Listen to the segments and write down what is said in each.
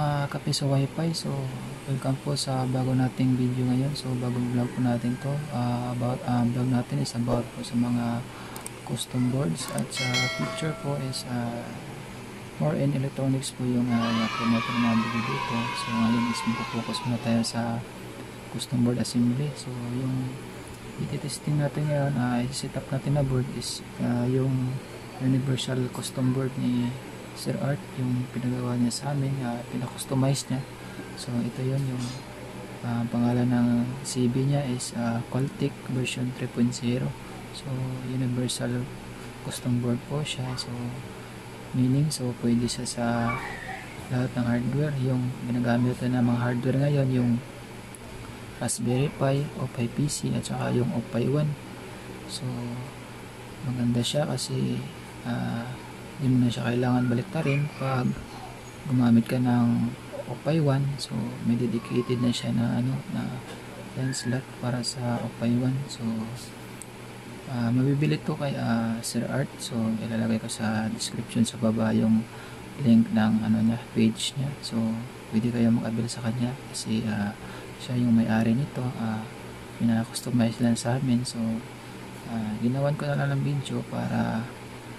mga kape sa wifi. So welcome po sa bago nating video ngayon. So bagong vlog po natin to, vlog natin is about po sa mga custom boards, at sa picture po is more in electronics po yung promote na video dito. So ngayon is mag-focus muna tayo sa custom board assembly. So yung i-testing natin ngayon, i-set up natin na board is yung universal custom board ni Sir Art, yung pinagawa niya sa amin, pina-customize niya. So ito yun, yung pangalan ng CB niya is Coltec version 3.0. So universal custom board po siya. So meaning, so pwede siya sa lahat ng hardware. Yung ginagamit natin ng mga hardware ngayon, yung Raspberry Pi, OPI PC, at saka yung OPI One. So maganda siya kasi hindi mo na siya kailangan baliktarin pag gumamit ka ng OPI One. So may dedicated na siya na na line slot para sa OPI One. So mabibili to kay Sir Art. So ilalagay ko sa description sa baba yung link ng niya, page niya. So pwede kayo mag-avail sa kanya kasi siya yung may-ari nito. Pina-customize lang sa amin. So ginawan ko na lang ng video para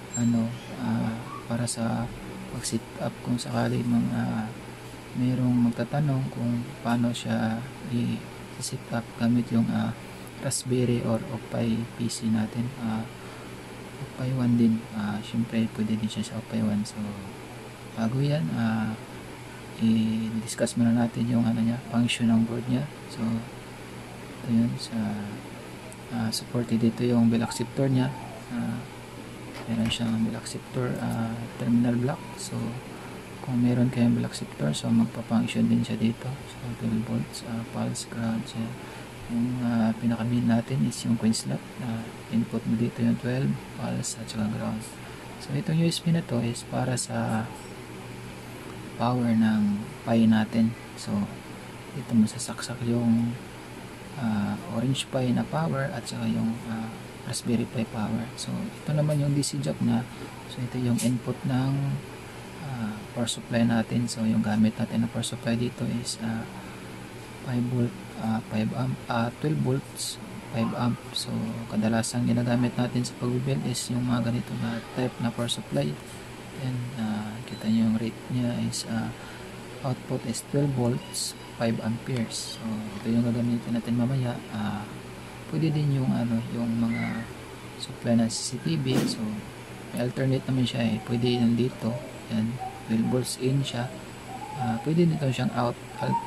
para sa pag-set up kung sakali mayroong magtatanong kung paano siya i-set up gamit yung Raspberry or OPI PC natin. OPI One din, syempre pwede din siya sa OPI One. So bago yan, i-discuss muna natin yung function ng board niya. So ito yun, sa supported dito yung bell acceptor niya. Meron siyang bell acceptor terminal block. So kung meron kayong bell acceptor, so magpa-function din siya dito. So 12 volts, pulse, ground. So yung pinaka-main natin is yung coin slot. Input mo dito yung 12, pulse, at saka ground. So itong USB na to is para sa power ng Pi natin. So dito mo sasaksak yung orange Pi na power at saka yung Raspberry Pi power. So ito naman yung DC jack na. So ito yung input ng power supply natin. So yung gamit natin na power supply dito is 5 volt, 5 amp, 12 volts, 5 amp. So kadalasan ginagamit natin sa pag-build is yung mga ganito na type na power supply. And kita nyo yung rate niya is output is 12 volts, 5 amperes. So ito yung gagamitin natin mamaya. Pwede din yung yung mga supply ng CCTV. So may alternate naman siya pwede yan dito. Yan, 12 volts in siya. Pwede dito siyang out,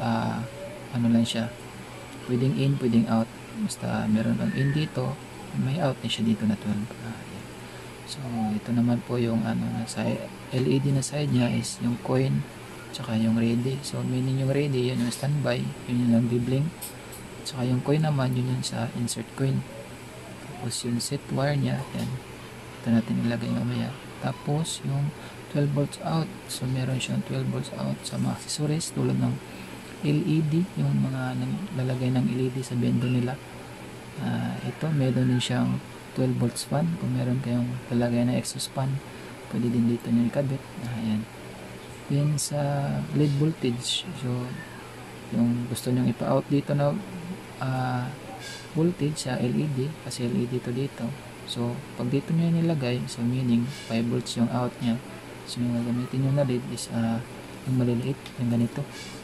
lang siya. Pwedeng in, pwedeng out. Basta meron kang in dito, may out na siya dito na 12. So ito naman po yung sa LED na side niya is yung coin tsaka yung ready. So meaning yung ready, yun yung standby, yun yung nagbi-blink. Saka yung coin naman, yun yung sa insert coin. Tapos yung set wire nya, yan, ito natin ilagay mamaya. Tapos yung 12 volts out, so meron siyang 12 volts out sa mga accessories tulad ng LED, yung mga lalagay ng LED sa bendo nila. Ito meron din siyang 12 volts fan. Kung meron kayong lalagay na exhaust fan, pwede din dito nyo ikabit. Ayan. Then sa LED voltage, so yung gusto nyo ipa-out dito na voltage sa LED, kasi LED to dito. So pag dito nyo nilagay, so meaning 5 volts yung out nya. So yung gagamitin nyo na LED is yung maliliit, yung ganito.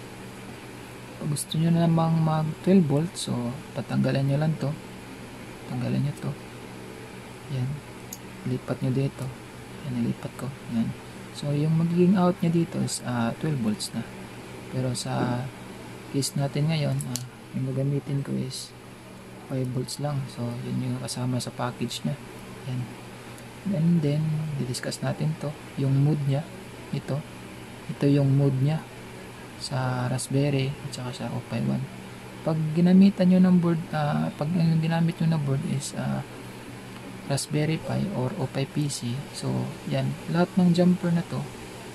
Pag gusto nyo na namang mag 12 volts, so tatanggalan nyo lang to, tanggalan nyo to, yan, lipat nyo dito, yan, nilipat ko, yan. So yung magiging out nya dito is 12 volts na. Pero sa case natin ngayon, yung gagamitin ko is 5 volts lang. So yun yung kasama sa package nya, yan. And then di-discuss natin to, yung mode nya. Ito yung mode nya sa Raspberry at saka sa OPI One. Pag ginamitan nyo ng board, pag yung ginamit nyo na board is Raspberry Pi or OPI PC, so yan, lahat ng jumper na to,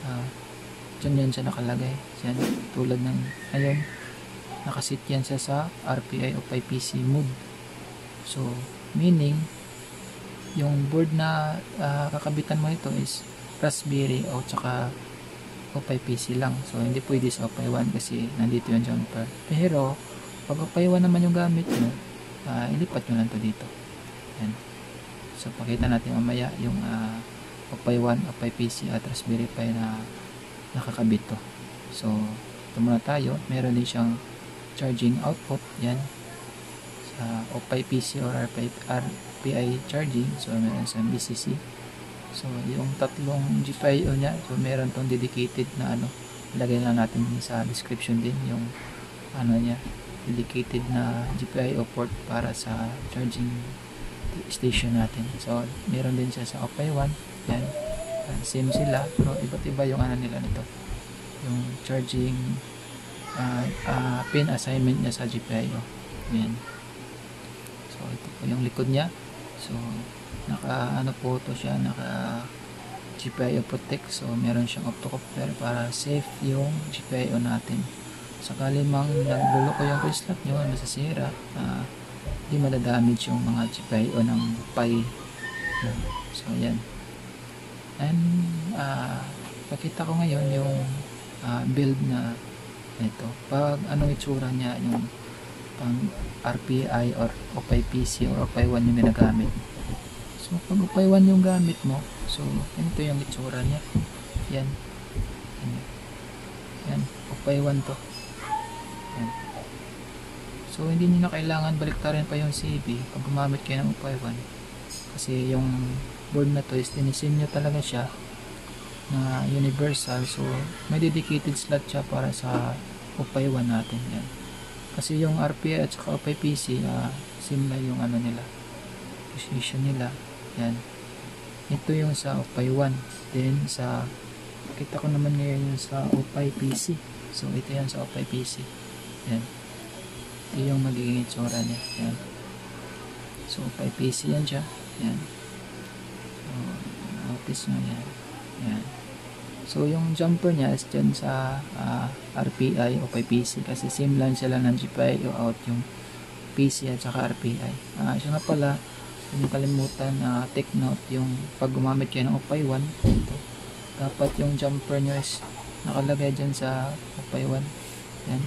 dyan yan siya nakalagay. Yan, tulad ng ayun, nakasit yan siya sa RPI OPI PC mode. So meaning yung board na kakabitan mo ito is Raspberry o tsaka OPI PC lang. So hindi pwede sa OPI 1 kasi nandito yung jumper. Pero pag OPI 1 naman yung gamit nyo, ilipat nyo lang to dito. Yan. So pakita natin mamaya yung OPI 1, OPI PC at Raspberry Pi na nakakabit to. So ito muna tayo. Meron din siyang charging output. Yan. Sa OPI PC or RPI charging. So meron sa BCC. So yung tatlong GPIO niya, so meron tong dedicated na ilagay lang natin sa description din yung niya, dedicated na GPIO port para sa charging station natin. So meron din siya sa OPI 1. Yan. Same sila, pero iba't iba yung nila nito. Yung charging pin assignment niya sa GPIO. Yan. So ito po yung likod niya. So naka po to siya, naka GPIO protect. So meron siyang optocoupler para safe yung GPIO natin. Sakali mang nagluloko yung slot nyo, masasira, hindi madadamage yung mga GPIO ng Pi. So yan. And pakita ko ngayon yung build na ito. Pag anong itsura niya, yung pang RPI or OPI PC or OPI 1 yung ginagamit. So pag OPI 1 yung gamit mo, so ito yung itsura niya. Yan. Yan. OPI 1 to. Yan. So hindi niyo na kailangan baliktarin pa yung CV pag gumamit kayo ng OPI 1. Kasi yung board na to is dinisenyo talaga siya na universal. So may dedicated slot siya para sa OPI 1 natin. Yan. Kasi yung RPI at saka OPI PC, similar yung nila, position nila. Yan. Ito yung sa OPI 1. Then sa kita ko naman ngayon yung sa OPI PC. So ito yan sa OPI PC. Yan. Ito yung magiging itsura niya. Yan. So OPI PC yan siya. Yan. So notice nyo yan. Yan. So yung jumper niya is dyan sa RPI o PC kasi same lang sila ng GPIO out yung PC at saka RPI. Siya nga pala, yung kalimutan take note yung pag gumamit kayo ng OPI 1 ito, dapat yung jumper nyo is nakalagay dyan sa OPI 1. Yan.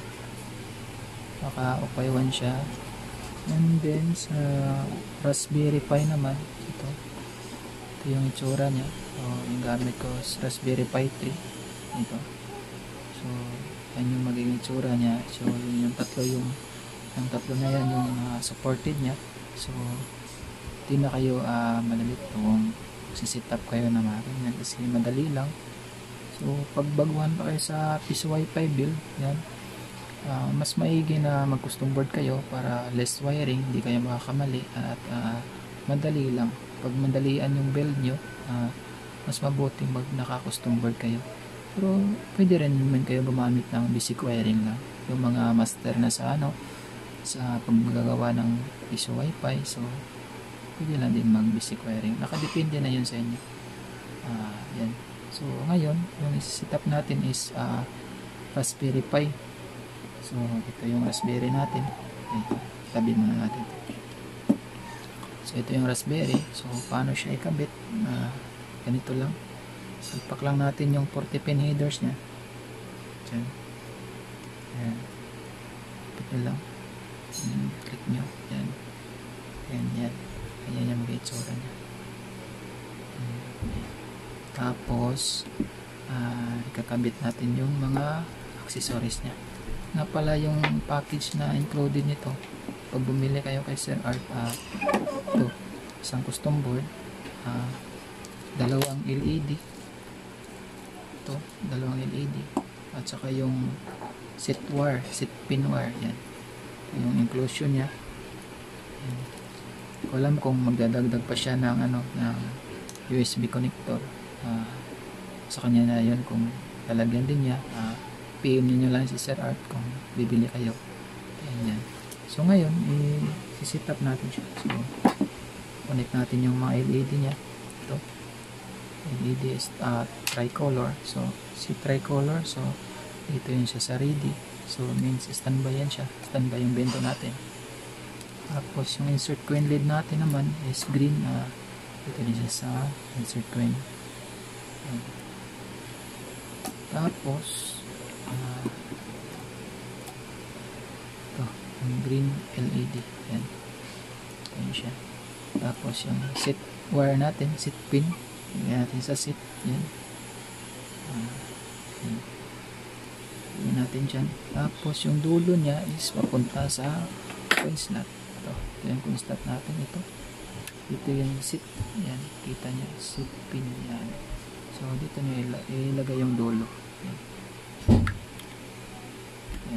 Naka OPI 1 siya. And then sa Raspberry Pi naman ito yung itsura niya. So, yung gamit ko is Raspberry Pi 3 ito. So yan yung magiging itsura niya. So yung tatlo na yan yung supported niya. So hindi na kayo malilito kung sisit up kayo na makina kasi madali lang. So pag baguhan pa kayo sa piso Wi-Fi build, yan, mas maigi na mag custom board kayo para less wiring, hindi kayo makakamali at madali lang. Pag madalian yung build nyo, mas mabuting mag naka-custom board kayo. Pero pwede rin naman kayo gumamit ng basic wiring lang. Yung mga master na sa sa paggagawa ng piso Wi-Fi, so pwede lang din mag basic wiring. Nakadepende na yun sa inyo. Yan. So ngayon, yung set up natin is Raspberry Pi. So ito yung Raspberry natin. Okay, tabi muna natin. So ito yung Raspberry. So paano siya ikabit? Ganito lang. Salpak lang natin yung 40 pin headers nya. Diyan. Ayan. Kapit nyo lang. Click nyo. Yan. Yan. Yan. Ayan yung mag-itsura nya. Tapos ikakabit natin yung mga accessories nya. Nga pala yung package na included nito. Pag bumili kayo kay Sir Art, ito, isang custom board, dalawang LED, ito, dalawang LED, at saka yung set pin wire, yan, yung inclusion nya. Yan. Ko alam kung magdadagdag pa siya ng ng USB connector sa kanya na yun, kung lalagyan din niya, PM nyo lang si Sir Art kung bibili kayo. Yan. So ngayon, i-set up natin siya. So connect natin yung mga LED nya. Ito, LED is tricolor. So si tricolor, so dito yun siya sa ready. So means standby yan siya, standby yung bento natin. Tapos yung insert coin lead natin naman is green. Dito din siya sa insert coin. Tapos ito, yung green LED. Yan. Yan siya. Tapos yung set wire natin, set pin. Yan natin sa set. Yan. Yan natin dyan. Tapos yung dulo niya is papunta sa coin slot. Ito yung coin slot natin. Dito yung set. Yan. Kita niya. Set pin. Yan. So dito niya ilagay yung dulo. Yan. Yan.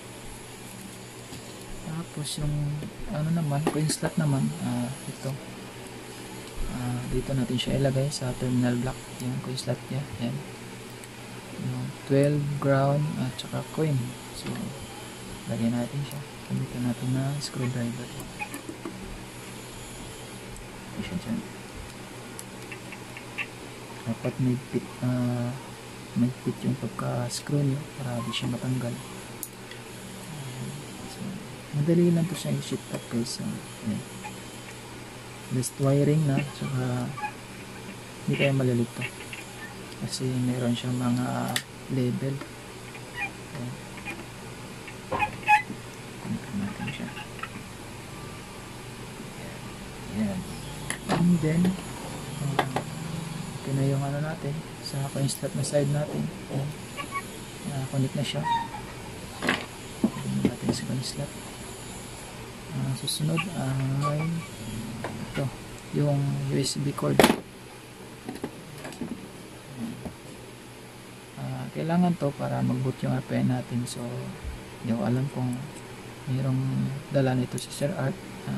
Tapos yung ano naman, coin slot naman, ito. Dito natin siya ilagay sa terminal block. Yung coin slot niya. Yan. Yung 12 ground at saka coin. So lagyan natin siya. Gamitan natin na screwdriver. Ito siya dyan. Dapat may fit yung pagka-screw nyo para di siya matanggal. So, madali lang to siya i-shift up guys. Ayan. Just wiring na, saka hindi tayo malilito kasi meron siyang mga label. Ayan. Connect natin siya. Ayan. And then okay na yung ano natin sa coin slot na side natin. Connect na siya. Connect natin sa coin slot. Susunod ay ito, yung USB cord. Kailangan to para mag-boot yung RPM natin. So hindi ko alam kung mayroong dala nito si Sir Art.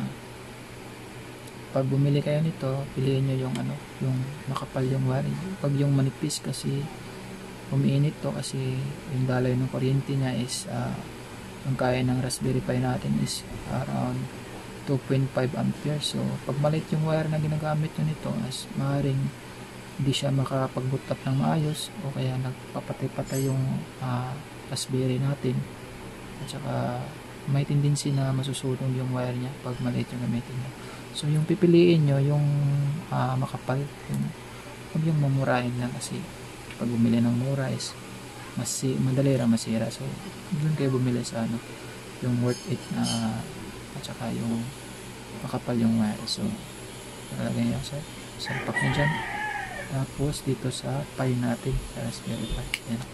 Pag bumili kayo nito, piliin nyo yung ano, yung makapal yung wire. Pag yung manipis kasi umiinit to kasi yung dalay ng kuryente niya is yung kaya ng Raspberry Pi natin is around 2.5 ampere. So pag maliit yung wire na ginagamit nyo nito, as maaaring hindi siya makapag-boot up ng maayos o kaya nagpapatay-patay yung Raspberry natin. At saka may tendency na masusunog yung wire niya pag maliit yung gamitin nyo. So yung pipiliin nyo yung makapal, huwag yung mamurahin lang kasi pag bumili ng mura is madali lang masira. So doon kayo bumili sa ano, yung worth it na at saka yung makapal yung wire. So lalagay nyo sa salpak nyo dyan. Tapos dito sa Pi natin, sa Raspberry Pi. Yan.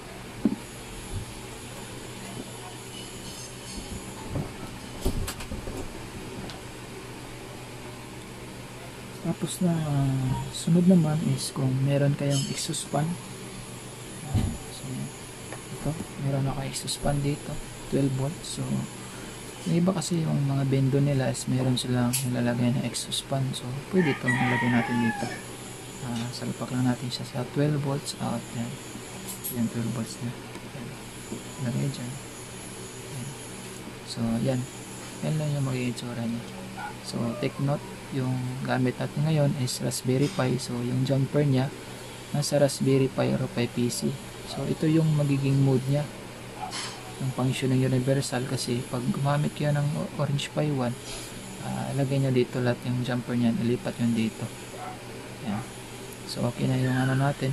Tapos na sunod naman is kung meron kayong exhaust fan. So ito, meron ako exhaust fan dito, 12 volts. So yung iba kasi yung mga bendo nila is meron silang nilalagay na exhaust fan. So pwede itong nilagay natin dito. Salpak lang natin siya sa 12 volts out. Yan. Yan 12 volts na. Yan. Lagay dyan. Yan. So yan. Yan lang yung magiging itsura niya. So take note, yung gamit natin ngayon is Raspberry Pi. So yung jumper niya nasa Raspberry Pi or Pi PC. So ito yung magiging mode niya, yung function ng universal. Kasi pag gumamit kayo ng Orange Pi 1, lagay nyo dito lahat yung jumper niya, ilipat yun dito. Yan. So okay na yung ano natin,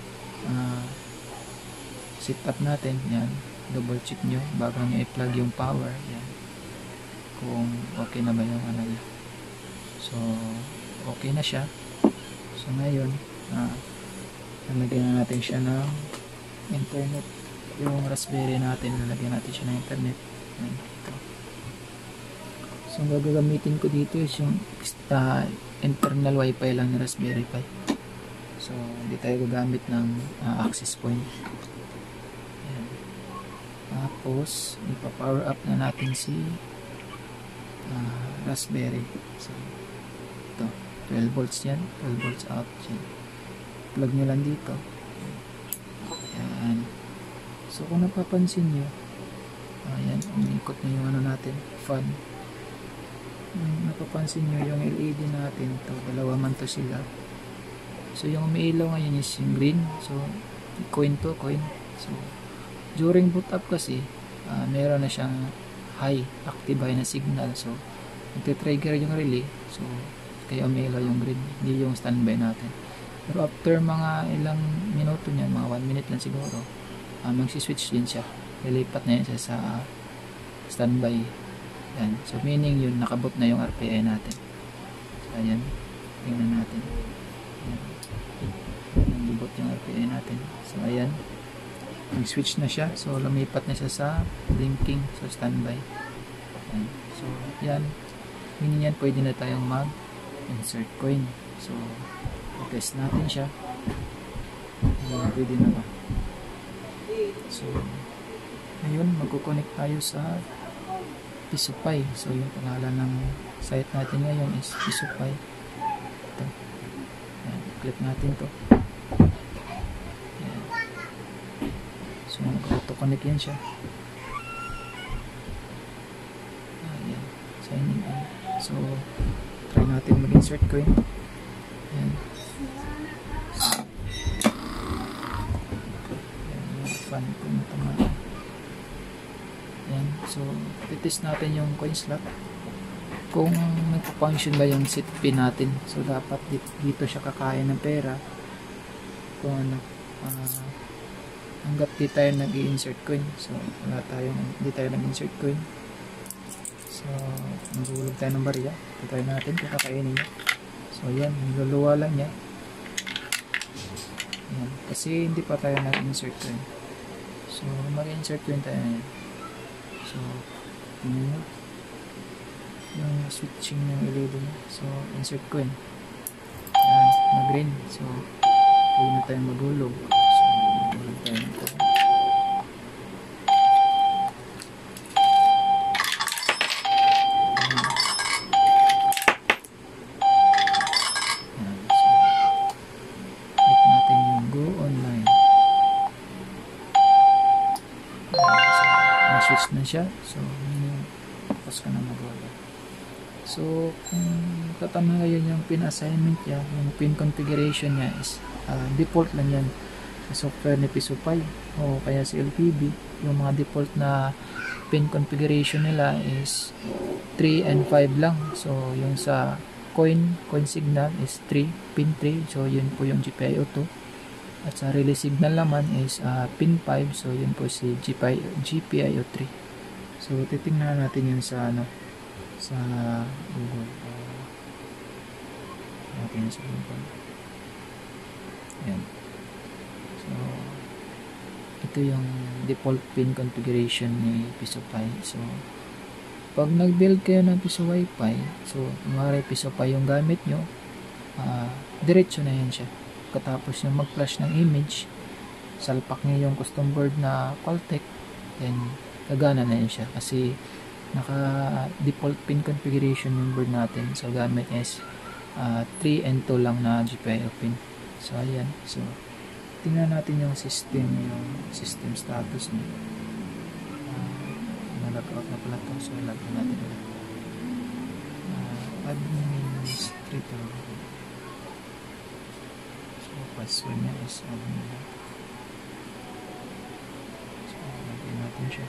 set up natin. Yan, double check nyo bago nyo i-plug yung power. Yan, kung okay na ba yung ano niya. So okay na siya. So ngayon nalagyan na natin siya ng internet. Yung Raspberry natin, nalagyan natin siya ng internet. Yan, ito. So ang gagamitin ko dito is yung internal wifi lang ng Raspberry Pi. So hindi tayo gagamit ng access point. Ayan. Tapos ipa-power up na natin si Raspberry. So ito, 12 volts yan, 12 volts out yan. Plug nyo lang dito. Ayan. So kung napapansin nyo, ayan, umikot na yung ano natin, fan. Napapansin nyo yung LED natin to, dalawa man to sila. So yung umiilaw ngayon is yung green. So coin to coin. So during boot up kasi meron na siyang high, active high na signal. So nagte-trigger yung relay. So kaya umiilaw yung green, hindi yung standby natin. Pero after mga ilang minuto niyan, mga 1 minute lang siguro, magsiswitch din siya. Lilipat na yan siya sa standby. Yan. So meaning yun, nakabot na yung RPI natin. So ayan, tingnan natin. Ayan. Nagibot yung RPI natin. So ayan, nag-switch na siya. So lumipat na siya sa blinking, so standby. Ayan. So yan, meaning yan, pwede na tayong mag-insert coin. So test natin siya. Ayan, pwede na ba? So ngayon, magkoconnect tayo sa Pisupay. So yung pangalan ng site natin ngayon is Pisupay. Ito. Ayan, click natin to. Ayan. So mag-auto-connect yan siya. Ayan, sign in. So try natin mag-insert coin. Ayan. Fun kung tama. Ayan. So titest natin yung coin slot kung nagpo-function ba yung seed pin natin. So dapat dito siya kakaya ng pera kung ano, hanggat di tayo nag-i-insert coin. So hindi tayo nag-insert coin. So maghulog tayo ng barya. Try natin kung kakainin niya. So ayan, niluluwa lang niya. Ayan. Kasi hindi pa tayo nag-insert coin. So mag-insert coin tayo na yan. So tingnan nyo yung switching ng LED niya. So insert coin. Ayan, mag-green. So pwede na tayong maghulog. So maghulog tayo ng coin. Switch na siya. So tapos ka na mag-wala. So kung tatama ngayon yung pin assignment niya, yung pin configuration niya is default lang yan sa software ni Pisupay o kaya si LPB. Yung mga default na pin configuration nila is 3 and 5 lang. So yung sa coin signal is 3, pin 3. So yun po yung GPIO 2. At sa relay signal naman is pin 5. So yun po si GPIO 3. So titingnan natin yun sa sa Google. Natin sa Google. Ayan. So ito yung default pin configuration ni Pisupay. So pag nag-build kayo ng Piso Wi-Fi, so kumari Pisupay yung gamit nyo, diretso na yan siya. Katapos yung mag-flash ng image, salpak niya yung custom board na Qualtek, then gagana na yun siya kasi naka default pin configuration yung board natin. So gamit is 3 and 2 lang na GPIO pin. So ayan, so tingnan natin yung system status niya. Nalog out na pala to, so lagyan natin ulit. Administrator. Password niya is admin. So lagyan natin siya.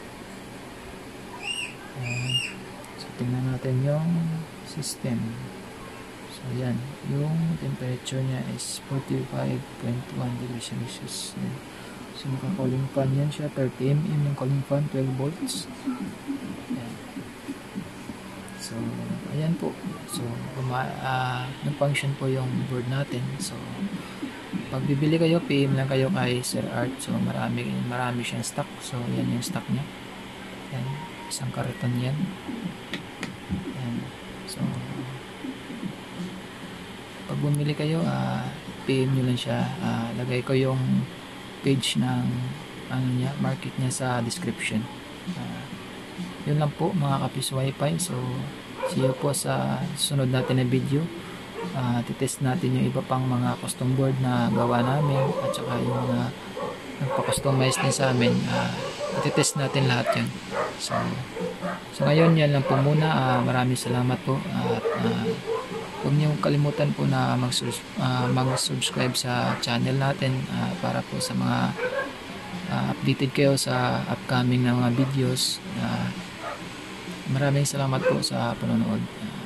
So tingnan natin yung system. So yan, yung temperature niya is 45.1 degrees Celsius. So naka-calling fan yan siya, 30 mm yung calling fan, 12 volts. Yan. So ayan po. So nag-function po yung board natin. So pag bibili kayo, PM lang kayo kay Sir Art. So marami siyang stock. So yan yung stock niya. Yan, isang kariton yan. Yan. So pag bumili kayo, PM nyo lang siya. Lagay ko yung page ng market niya sa description. Yun lang po mga Kapiso Wi-Fi. So see you po sa sunod natin na video. Titest natin yung iba pang mga custom board na gawa namin at saka yung mga nagpa-customize din sa amin. Titest natin lahat yun. So ngayon yan lang po muna. Maraming salamat po at huwag niyo kalimutan po na mag-subscribe sa channel natin para po sa mga updated kayo sa upcoming na mga videos. Maraming salamat po sa panonood.